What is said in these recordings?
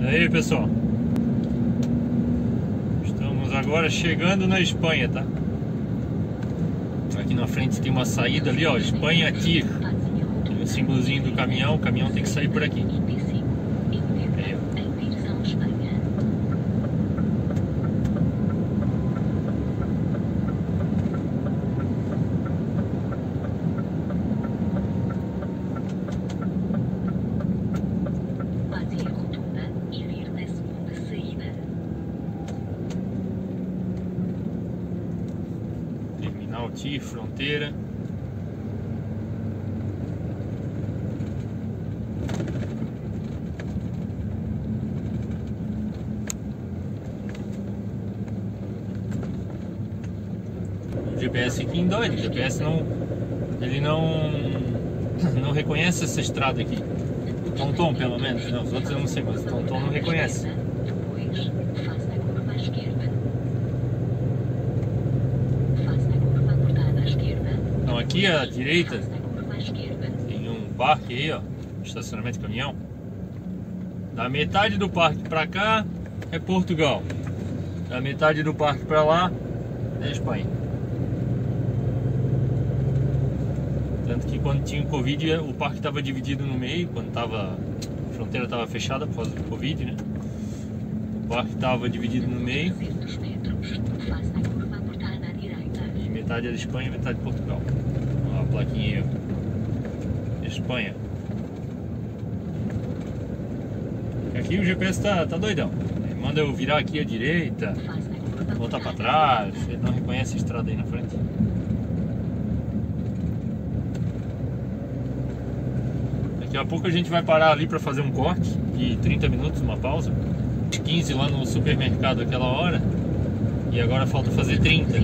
E aí, pessoal, estamos agora chegando na Espanha, tá? Aqui na frente tem uma saída ali, ó, Espanha TIR. Tem o símbolozinho do caminhão, o caminhão tem que sair por aqui. Aí, ó. Terminal TIR, fronteira. O GPS aqui endoide, o GPS ele não reconhece essa estrada aqui. O TomTom pelo menos, não, os outros eu não sei, mas o TomTom não reconhece. Então aqui à direita tem um parque aí, ó, estacionamento de caminhão. Da metade do parque pra cá é Portugal, da metade do parque pra lá é Espanha. Tanto que quando tinha o Covid, o parque estava dividido no meio, quando a fronteira estava fechada por causa do Covid, né? O parque estava dividido no meio. E metade era Espanha e metade Portugal. Olha a plaquinha aí, ó. Espanha. Aqui o GPS tá doidão. Ele manda eu virar aqui à direita, voltar para trás, ele não reconhece a estrada aí na frente. Daqui a pouco a gente vai parar ali para fazer um corte de 30 minutos, uma pausa. 15 lá no supermercado aquela hora. E agora falta fazer 30.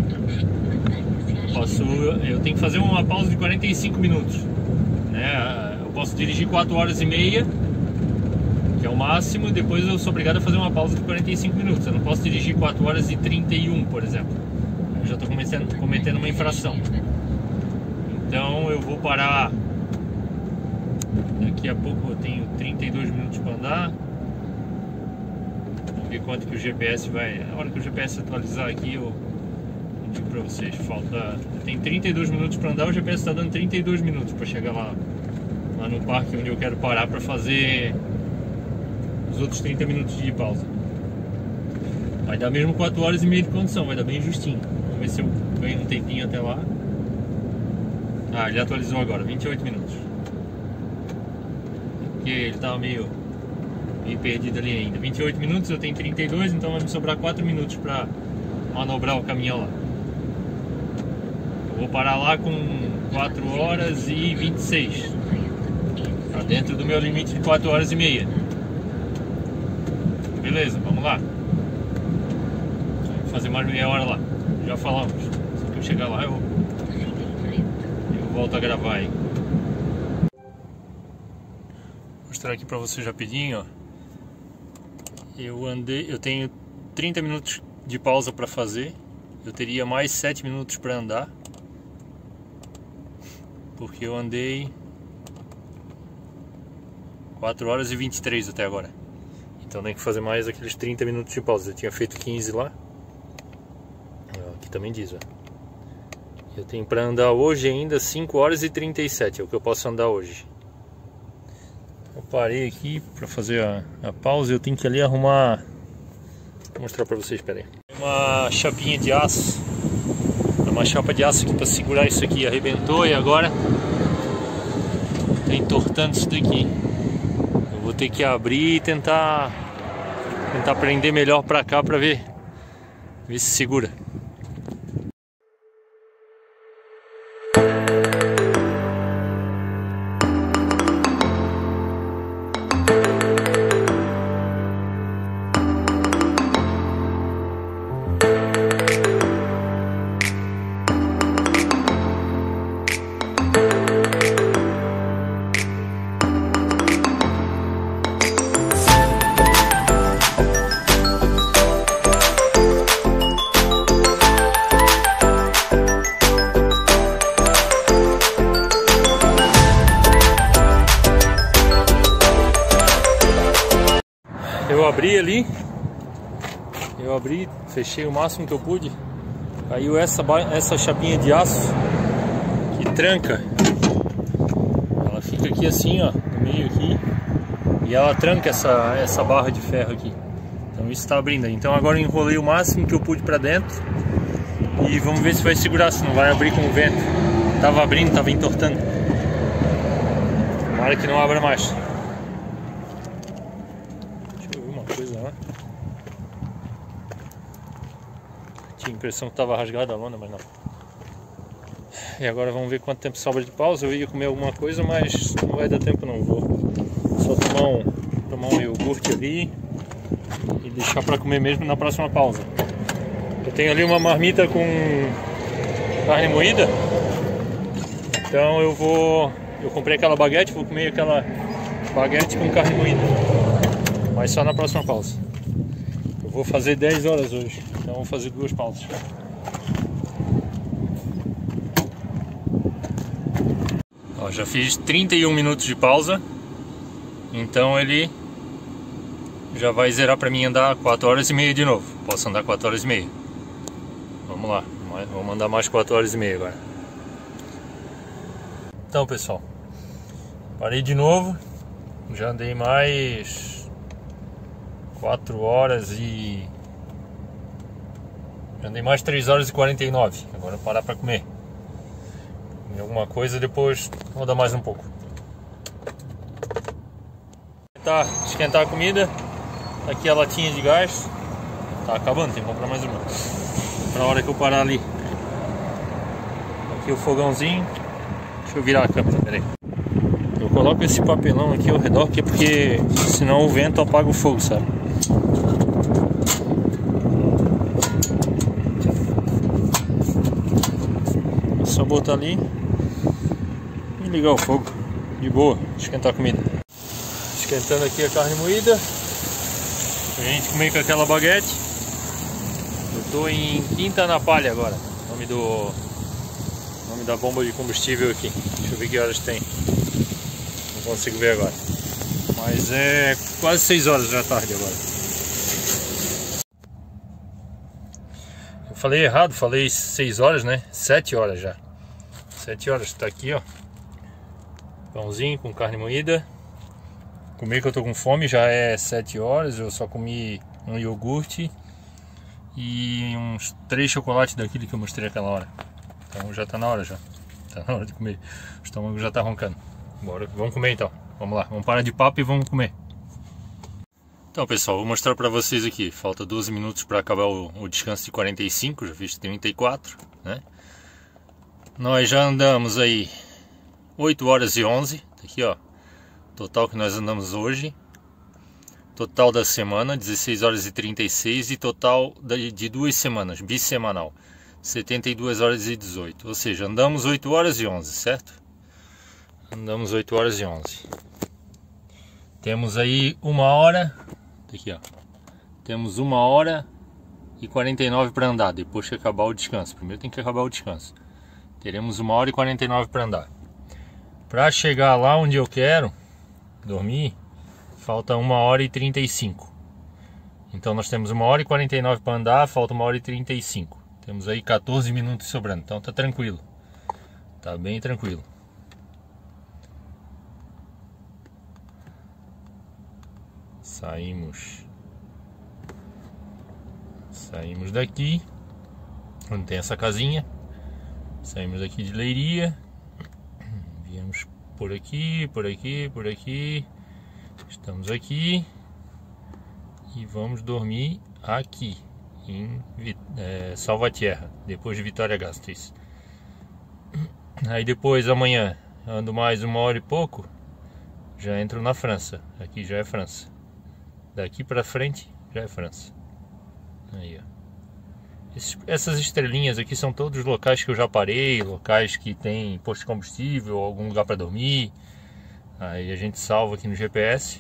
Eu tenho que fazer uma pausa de 45 minutos, né? Eu posso dirigir 4 horas e meia, que é o máximo, e depois eu sou obrigado a fazer uma pausa de 45 minutos. Eu não posso dirigir 4 horas e 31, por exemplo. Eu já estou cometendo uma infração. Então eu vou parar. Daqui a pouco eu tenho 32 minutos para andar. Vamos ver quanto que o GPS vai. Na hora que o GPS atualizar aqui, eu digo para vocês. Tem 32 minutos para andar, o GPS está dando 32 minutos para chegar lá no parque onde eu quero parar para fazer os outros 30 minutos de pausa. Vai dar mesmo 4 horas e meia de condução, vai dar bem justinho. Vamos ver se eu ganho um tempinho até lá. Ah, ele atualizou agora, 28 minutos. Porque ele estava meio perdido ali ainda. 28 minutos, eu tenho 32, então vai me sobrar 4 minutos para manobrar o caminhão lá. Eu vou parar lá com 4 horas e 26. Tá dentro do meu limite de 4 horas e meia. Beleza, vamos lá. Vou fazer mais meia hora lá. Já falamos. Se eu chegar lá, eu volto a gravar aí. Vou mostrar aqui pra vocês rapidinho, ó. Eu tenho 30 minutos de pausa para fazer. Eu teria mais 7 minutos para andar, porque eu andei 4 horas e 23 até agora. Então tem que fazer mais aqueles 30 minutos de pausa. Eu tinha feito 15 lá. Aqui também diz, ó. Eu tenho para andar hoje ainda 5 horas e 37, é o que eu posso andar hoje. Eu parei aqui para fazer a pausa. Eu tenho que ali arrumar. Vou mostrar para vocês, espera aí. Uma chapinha de aço. Uma chapa de aço aqui para segurar isso aqui. Arrebentou e agora tá entortando isso daqui. Eu vou ter que abrir e tentar prender melhor para cá para ver se segura. Eu abri, fechei o máximo que eu pude. Caiu essa chapinha de aço que tranca. Ela fica aqui assim, ó, no meio aqui. E ela tranca essa barra de ferro aqui. Então isso está abrindo aí. Então agora eu enrolei o máximo que eu pude para dentro. E vamos ver se vai segurar, se não vai abrir com o vento. Tava abrindo, tava entortando. Tomara que não abra mais. Deixa eu ver uma coisa lá. Tinha a impressão que tava rasgada a lona, mas não. E agora vamos ver quanto tempo sobra de pausa. Eu ia comer alguma coisa, mas não vai dar tempo não. Vou só tomar um iogurte ali e deixar para comer mesmo na próxima pausa. Eu tenho ali uma marmita com carne moída. Então eu comprei aquela baguete, vou comer aquela baguete com carne moída. Mas só na próxima pausa. Eu vou fazer 10 horas hoje, então vou fazer 2 pausas. Ó, já fiz 31 minutos de pausa. Então ele já vai zerar para mim andar 4 horas e meia de novo. Posso andar 4 horas e meia. Vamos lá, vamos andar mais 4 horas e meia agora. Então pessoal, parei de novo. Já andei mais 4 horas e... Já andei mais 3 horas e 49. Agora vou parar para comer. Comer alguma coisa, depois vou dar mais um pouco. Tá, esquentar a comida. Aqui a latinha de gás. Tá acabando, tem que comprar mais uma. Pra hora que eu parar ali. Aqui o fogãozinho. Deixa eu virar a câmera, peraí. Eu coloco esse papelão aqui ao redor, porque senão o vento apaga o fogo, sabe? É só botar ali e ligar o fogo. De boa, esquentar a comida. Esquentando aqui a carne moída. Pra gente comer com aquela baguete. Eu tô em Quinta na Palha agora. Nome da bomba de combustível aqui. Deixa eu ver que horas tem. Não consigo ver agora. Mas é quase 6 horas da tarde agora. Eu falei errado, falei 6 horas, né? 7 horas já. 7 horas, tá aqui, ó. Pãozinho com carne moída. Comer que eu tô com fome, já é 7 horas. Eu só comi um iogurte e uns 3 chocolates daquele que eu mostrei aquela hora. Então já tá na hora já. Tá na hora de comer. O estômago já tá roncando. Bora, vamos comer então. Vamos lá, vamos parar de papo e vamos comer. Então pessoal, vou mostrar pra vocês aqui. Falta 12 minutos para acabar o descanso de 45. Já fiz 34, né? Nós já andamos aí 8 horas e 11. Aqui ó, total que nós andamos hoje. Total da semana, 16 horas e 36. E total de 2 semanas, bissemanal, 72 horas e 18. Ou seja, andamos 8 horas e 11, certo? Andamos 8 horas e 11. Temos aí 1 hora. Aqui ó, temos 1 hora e 49 para andar, depois que acabar o descanso. Primeiro tem que acabar o descanso. Teremos 1 hora e 49 para andar. Para chegar lá onde eu quero dormir, falta 1 hora e 35. Então nós temos 1 hora e 49 para andar, falta 1 hora e 35. Temos aí 14 minutos sobrando, então tá tranquilo. Tá bem tranquilo. Saímos daqui, onde tem essa casinha. Saímos aqui de Leiria. Viemos por aqui, por aqui, por aqui. Estamos aqui. E vamos dormir aqui, em Salvatierra, depois de Vitória Gasteiz. Aí depois, amanhã, ando mais 1 hora e pouco. Já entro na França. Aqui já é França. Daqui pra frente já é França. Aí, ó. Essas estrelinhas aqui são todos locais que eu já parei, locais que tem posto de combustível, algum lugar para dormir. Aí a gente salva aqui no GPS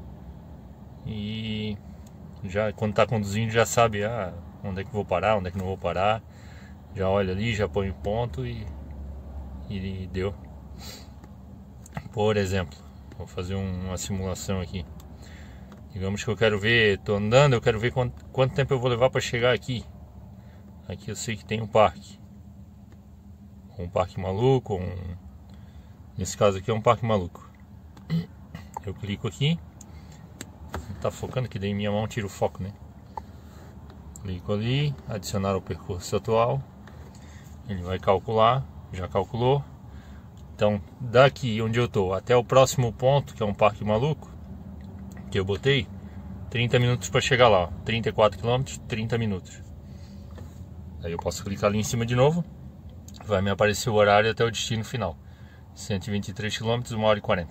e já quando tá conduzindo já sabe onde é que vou parar, onde é que não vou parar. Já olha ali, já põe o ponto e deu. Por exemplo, vou fazer uma simulação aqui. Digamos que eu quero ver, tô andando, eu quero ver quanto tempo eu vou levar para chegar aqui. Aqui eu sei que tem um parque. Um parque maluco, nesse caso aqui é um parque maluco. Eu clico aqui. Não tá focando, que daí minha mão tira o foco, né? Clico ali, adicionar ao percurso atual. Ele vai calcular, já calculou. Então daqui onde eu tô até o próximo ponto, que é um parque maluco, que eu botei 30 minutos para chegar lá, 34 km, 30 minutos. Aí eu posso clicar ali em cima de novo, vai me aparecer o horário até o destino final, 123 km, 1h40.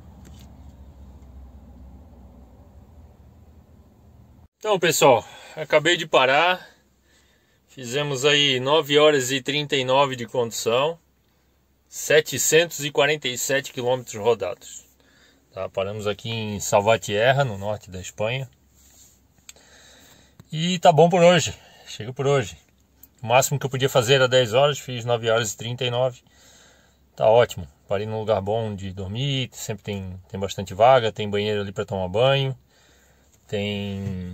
Então pessoal, acabei de parar, fizemos aí 9 horas e 39 de condução, 747 km rodados. Tá, paramos aqui em Salvatierra, no norte da Espanha. E tá bom por hoje, chega por hoje. O máximo que eu podia fazer era 10 horas, fiz 9 horas e 39. Tá ótimo, parei num lugar bom de dormir, sempre tem bastante vaga, tem banheiro ali para tomar banho. Tem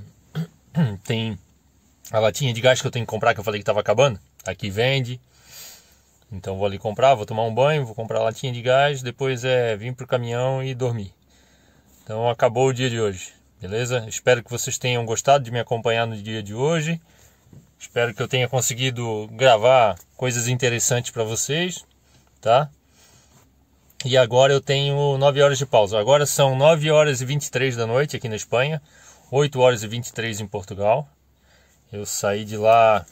a latinha de gás que eu tenho que comprar, que eu falei que estava acabando. Aqui vende. Então vou ali comprar, vou tomar um banho, vou comprar a latinha de gás, depois vir pro caminhão e dormir. Então acabou o dia de hoje, beleza? Espero que vocês tenham gostado de me acompanhar no dia de hoje. Espero que eu tenha conseguido gravar coisas interessantes para vocês, tá? E agora eu tenho 9 horas de pausa. Agora são 9 horas e 23 da noite aqui na Espanha, 8 horas e 23 em Portugal. Eu saí de lá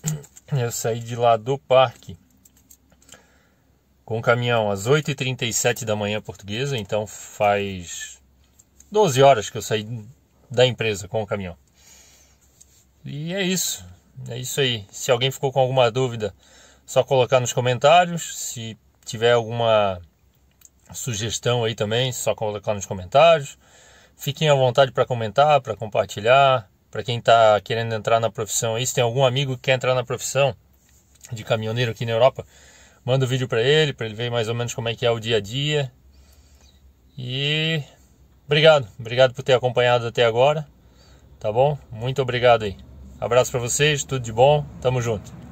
do parque com o caminhão às 8h37 da manhã portuguesa, então faz 12 horas que eu saí da empresa com o caminhão. E é isso aí. Se alguém ficou com alguma dúvida, só colocar nos comentários. Se tiver alguma sugestão aí também, só colocar nos comentários. Fiquem à vontade para comentar, para compartilhar. Para quem está querendo entrar na profissão aí, se tem algum amigo que quer entrar na profissão de caminhoneiro aqui na Europa, manda o vídeo para ele ver mais ou menos como é que é o dia a dia. E obrigado por ter acompanhado até agora, tá bom? Muito obrigado aí. Abraço para vocês, tudo de bom, tamo junto.